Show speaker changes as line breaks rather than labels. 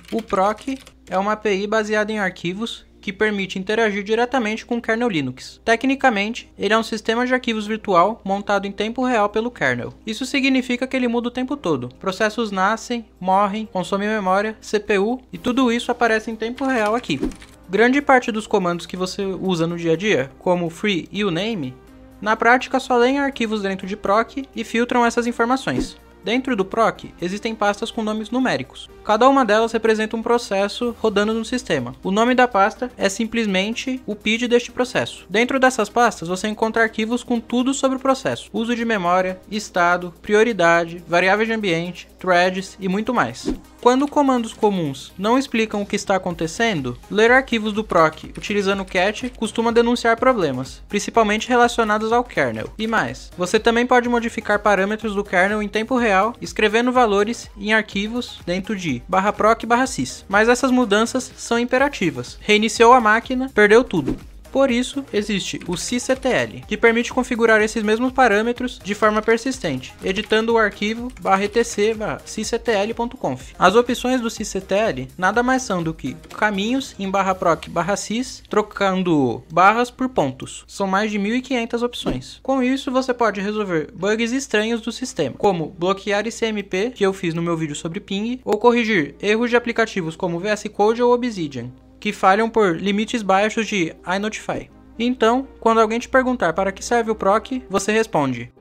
O proc é uma API baseada em arquivos que permite interagir diretamente com o kernel Linux. Tecnicamente, ele é um sistema de arquivos virtual montado em tempo real pelo kernel. Isso significa que ele muda o tempo todo. Processos nascem, morrem, consomem memória, CPU e tudo isso aparece em tempo real aqui. Grande parte dos comandos que você usa no dia a dia, como free e uname, na prática só leem arquivos dentro de proc e filtram essas informações. Dentro do proc, existem pastas com nomes numéricos. Cada uma delas representa um processo rodando no sistema. O nome da pasta é simplesmente o PID deste processo. Dentro dessas pastas, você encontra arquivos com tudo sobre o processo. Uso de memória, estado, prioridade, variáveis de ambiente, threads e muito mais. Quando comandos comuns não explicam o que está acontecendo, ler arquivos do proc utilizando cat costuma denunciar problemas, principalmente relacionados ao kernel. E mais, você também pode modificar parâmetros do kernel em tempo real, escrevendo valores em arquivos dentro de /proc/sys. Mas essas mudanças são imperativas. Reiniciou a máquina, perdeu tudo. Por isso, existe o sysctl, que permite configurar esses mesmos parâmetros de forma persistente, editando o arquivo /etc/sysctl.conf. As opções do sysctl nada mais são do que caminhos em /proc/sys, trocando barras por pontos. São mais de 1.500 opções. Com isso, você pode resolver bugs estranhos do sistema, como bloquear ICMP, que eu fiz no meu vídeo sobre ping, ou corrigir erros de aplicativos como VS Code ou Obsidian, que falham por limites baixos de iNotify. Então, quando alguém te perguntar para que serve o proc, você responde: